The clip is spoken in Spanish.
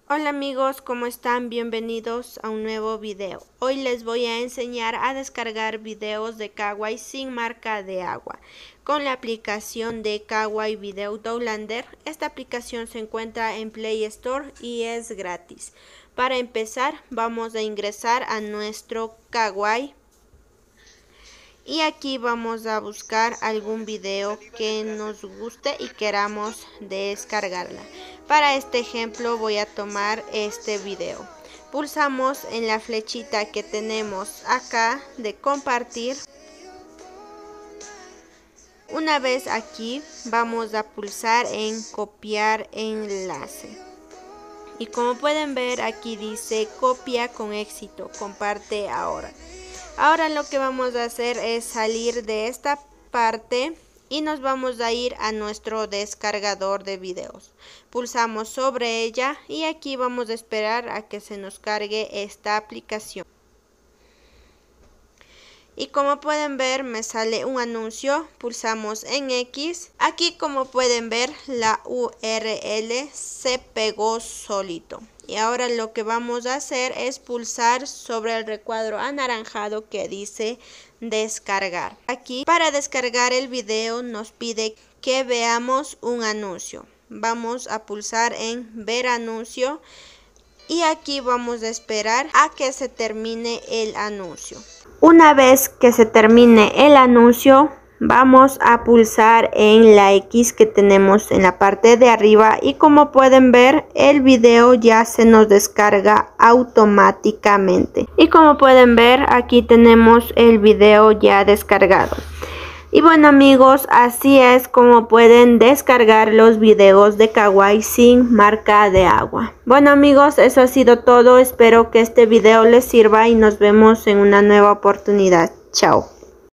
Hola amigos, ¿cómo están? Bienvenidos a un nuevo video. Hoy les voy a enseñar a descargar videos de Kawaii sin marca de agua con la aplicación de Kawaii Video Downloader. Esta aplicación se encuentra en Play Store y es gratis. Para empezar, vamos a ingresar a nuestro Kawaii y aquí vamos a buscar algún video que nos guste y queramos descargarla. Para este ejemplo voy a tomar este video. Pulsamos en la flechita que tenemos acá de compartir. Una vez aquí vamos a pulsar en copiar enlace. Y como pueden ver aquí dice copia con éxito, comparte ahora. Ahora lo que vamos a hacer es salir de esta parte y nos vamos a ir a nuestro descargador de videos. Pulsamos sobre ella y aquí vamos a esperar a que se nos cargue esta aplicación. Y como pueden ver me sale un anuncio, pulsamos en X. Aquí como pueden ver la URL se pegó solito. Y ahora lo que vamos a hacer es pulsar sobre el recuadro anaranjado que dice descargar. Aquí para descargar el video nos pide que veamos un anuncio. Vamos a pulsar en ver anuncio y aquí vamos a esperar a que se termine el anuncio. Una vez que se termine el anuncio, vamos a pulsar en la X que tenemos en la parte de arriba y como pueden ver el video ya se nos descarga automáticamente. Y como pueden ver aquí tenemos el video ya descargado. Y bueno amigos, así es como pueden descargar los videos de Kawaii sin marca de agua. Bueno amigos, eso ha sido todo. Espero que este video les sirva y nos vemos en una nueva oportunidad. Chao.